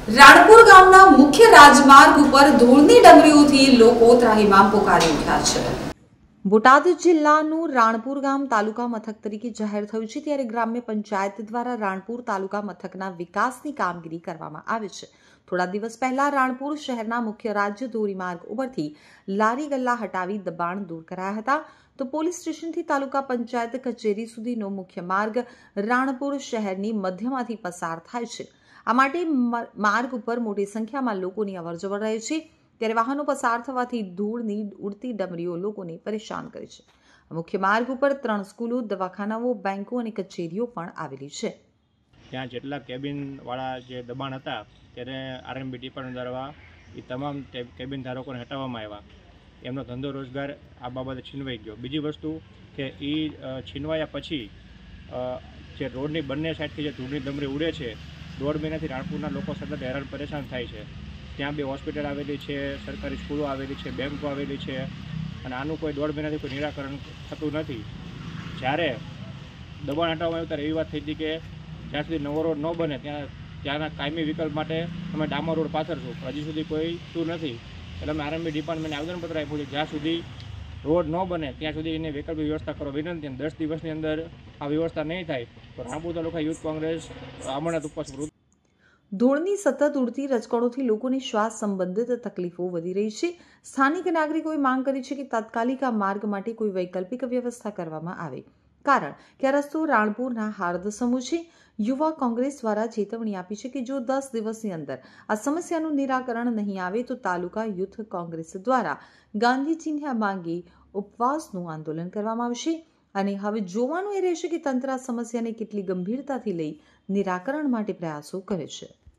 રાણપુર ગામના મુખ્ય રાજમાર્ગ ઉપર ધૂળની ડમરીઓથી લોકો ત્રાહિમામ પોકારી ઉઠ્યા છે। બોટાદ જિલ્લાનું રાણપુર ગામ તાલુકા મથક તરીકે જાહેર થયું છે, ત્યારે ગ્રામ્ય પંચાયત દ્વારા રાણપુર તાલુકા મથકના વિકાસની કામગીરી કરવામાં આવે છે। થોડા દિવસ પહેલા રાણપુર શહેરના મુખ્ય રાજ્ય ધોરીમાર્ગ ઉપરથી લારી ગલ્લા હટાવી દબાણ દૂર કરાયા હતા, તો પોલીસ સ્ટેશનથી તાલુકા પંચાયત કચેરી સુધીનો મુખ્ય માર્ગ રાણપુર શહેરની મધ્યમાંથી પસાર થાય છે। આ માટે માર્ગ ઉપર મોટી સંખ્યામાં લોકોની અવરજવર રહે છે, ત્યારે વાહનો પસાર થવાથી ધૂળની ઉડતી ડમરીઓ લોકોને પરેશાન કરે છે। મુખ્ય માર્ગ ઉપર 3 સ્કૂલો, દવાખાનાઓ, બેંકો અને કચેરીઓ પણ આવેલી છે। ત્યાં જેટલા કેબિનવાળા જે દબાણ હતા ત્યારે આરએમબી ડિપાર્ટમેન્ટ દ્વારા એ તમામ કેબિન ધારકોને હટાવવામાં આવ્યા। એમનો ધંધો રોજગાર આ બાબતે છીનવાઈ ગયો। બીજી વસ્તુ કે એ છીનવાયા પછી જે રોડની બંને સાઈડથી જે ધૂળની ડમરી ઉડે છે, 1.5 મહિનાથી રાણપુરના લોકો સતત હેરાન પરેશાન થાય છે। ત્યાં બે હોસ્પિટલ આવેલી છે, સરકારી સ્કૂલો આવેલી છે, બેંકો આવેલી છે, અને આનું કોઈ 1.5 મહિનાથી કોઈ નિરાકરણ થતું નથી। જ્યારે દબાણ હટાવવામાં આવ્યું ત્યારે એવી વાત થઈ હતી કે જ્યાં સુધી નવો રોડ ન બને ત્યાંના કાયમી વિકલ્પ માટે અમે ડામર રોડ પાથરશું, હજી સુધી કોઈ થયું નથી। એટલે અમે આરએમબી ડિપાર્ટમેન્ટને આવેદનપત્ર આપ્યું છે, જ્યાં સુધી રોડ ન બને ત્યાં સુધી એને વૈકલ્પિક વ્યવસ્થા કરવા વિનંતી। અને 10 દિવસની અંદર આ વ્યવસ્થા નહીં થાય તો રાણપુર તાલુકા યુથ કોંગ્રેસ આમરણાંત ઉપવાસ પર। ધૂળની સતત ઉડતી રજકણોથી લોકોની શ્વાસ સંબંધિત તકલીફો વધી રહી છે। સ્થાનિક નાગરિકોએ માંગ કરી છે કે તાત્કાલિક આ માર્ગ માટે કોઈ વૈકલ્પિક વ્યવસ્થા કરવામાં આવે, કારણ કે આ રસ્તો રાણપુરના હાર્દ સમૂહ છે। યુવા કોંગ્રેસ દ્વારા ચેતવણી આપી છે કે જો 10 દિવસની અંદર આ સમસ્યાનું નિરાકરણ નહીં આવે તો તાલુકા યુથ કોંગ્રેસ દ્વારા ગાંધીજીને માંગી ઉપવાસનું આંદોલન કરવામાં આવશે। અને હવે જોવાનું એ રહેશે કે તંત્ર આ સમસ્યાને કેટલી ગંભીરતાથી લઈ નિરાકરણ માટે પ્રયાસો કરે છે।